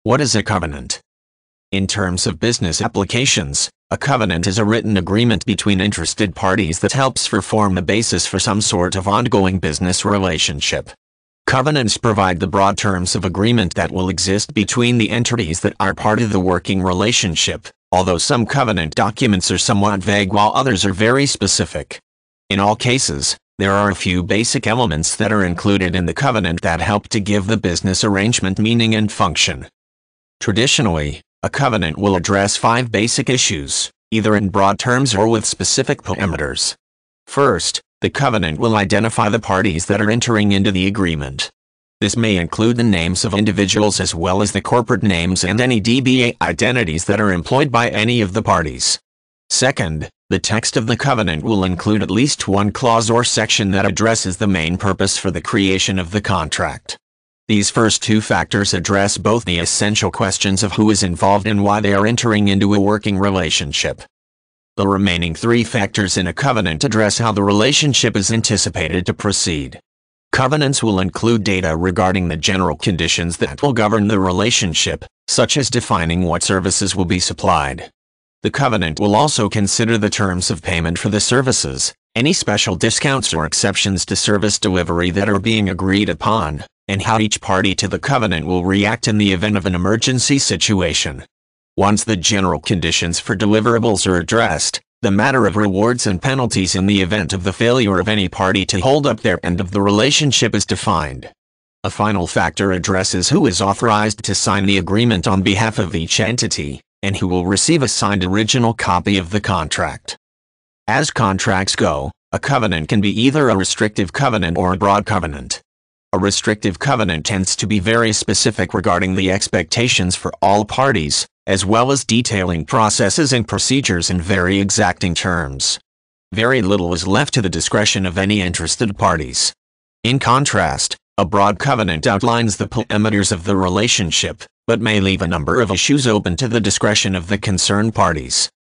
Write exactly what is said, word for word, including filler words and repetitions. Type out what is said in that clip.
What is a covenant? In terms of business applications, a covenant is a written agreement between interested parties that helps form the basis for some sort of ongoing business relationship. Covenants provide the broad terms of agreement that will exist between the entities that are part of the working relationship, although some covenant documents are somewhat vague while others are very specific. In all cases, there are a few basic elements that are included in the covenant that help to give the business arrangement meaning and function. Traditionally, a covenant will address five basic issues, either in broad terms or with specific parameters. First, the covenant will identify the parties that are entering into the agreement. This may include the names of individuals as well as the corporate names and any D B A identities that are employed by any of the parties. Second, the text of the covenant will include at least one clause or section that addresses the main purpose for the creation of the contract. These first two factors address both the essential questions of who is involved and why they are entering into a working relationship. The remaining three factors in a covenant address how the relationship is anticipated to proceed. Covenants will include data regarding the general conditions that will govern the relationship, such as defining what services will be supplied. The covenant will also consider the terms of payment for the services, any special discounts or exceptions to service delivery that are being agreed upon, and how each party to the covenant will react in the event of an emergency situation. Once the general conditions for deliverables are addressed, the matter of rewards and penalties in the event of the failure of any party to hold up their end of the relationship is defined. A final factor addresses who is authorized to sign the agreement on behalf of each entity, and who will receive a signed original copy of the contract. As contracts go, a covenant can be either a restrictive covenant or a broad covenant. A restrictive covenant tends to be very specific regarding the expectations for all parties, as well as detailing processes and procedures in very exacting terms. Very little is left to the discretion of any interested parties. In contrast, a broad covenant outlines the parameters of the relationship, but may leave a number of issues open to the discretion of the concerned parties.